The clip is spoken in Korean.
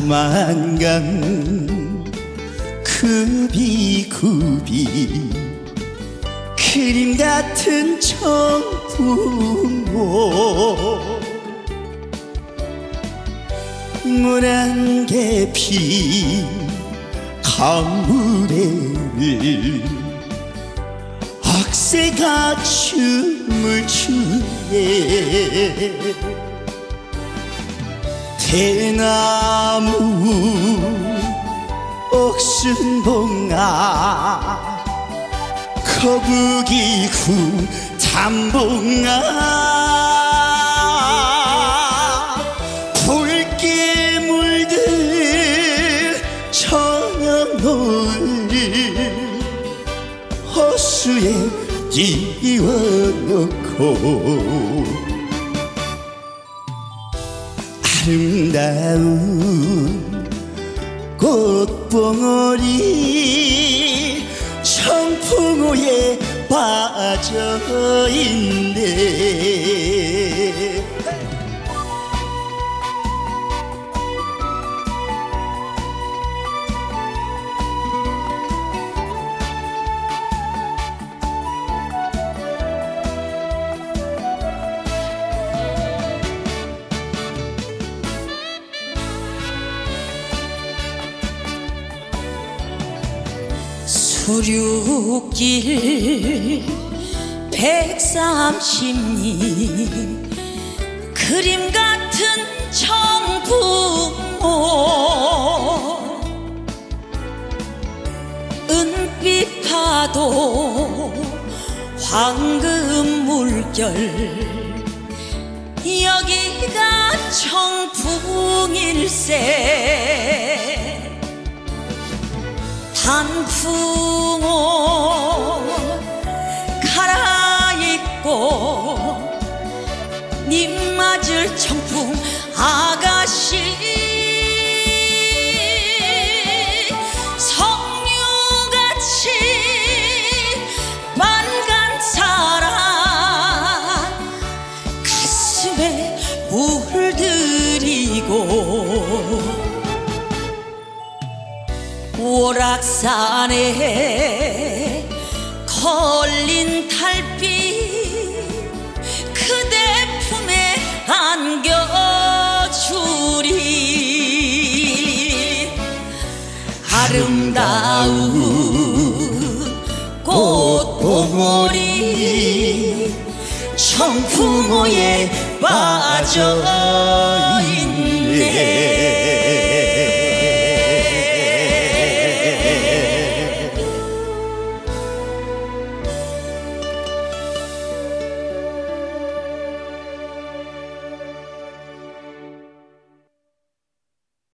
다만강 굽이굽이 그림 같은 청풍호 물안개 핀 강물에를 억새가 춤을 추네 대나무 옥순봉아 거북이구 담봉아 붉게 물들 저녁노을 호수에 띄워놓고 아름다운 꽃봉오리 청풍호에 빠져있네 수륙길 130리 그림 같은 청풍호 은빛 파도 황금 물결 여기가 청풍일세 단풍호 갈아입고 님 맞을 청풍 아가씨 석류같이 빨간 사랑 가슴에 물들이고 오락산에 걸린 달빛 그대 품에 안겨주리 아름다운 꽃봉오리 청풍호에 빠져